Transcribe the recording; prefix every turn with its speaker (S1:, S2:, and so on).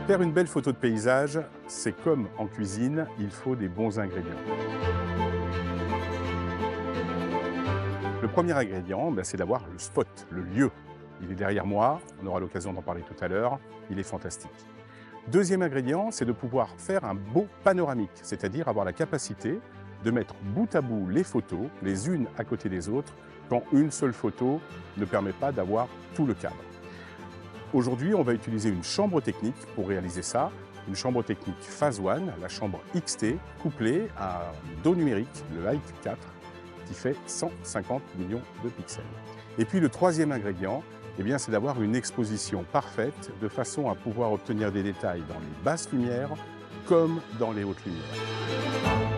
S1: Faire une belle photo de paysage, c'est comme en cuisine, il faut des bons ingrédients. Le premier ingrédient, c'est d'avoir le spot, le lieu. Il est derrière moi, on aura l'occasion d'en parler tout à l'heure, il est fantastique. Deuxième ingrédient, c'est de pouvoir faire un beau panoramique, c'est-à-dire avoir la capacité de mettre bout à bout les photos, les unes à côté des autres, quand une seule photo ne permet pas d'avoir tout le cadre. Aujourd'hui, on va utiliser une chambre technique pour réaliser ça, une chambre technique Phase One, la chambre XT, couplée à un dos numérique, le iQ 4, qui fait 150 millions de pixels. Et puis le troisième ingrédient, c'est d'avoir une exposition parfaite, de façon à pouvoir obtenir des détails dans les basses lumières comme dans les hautes lumières.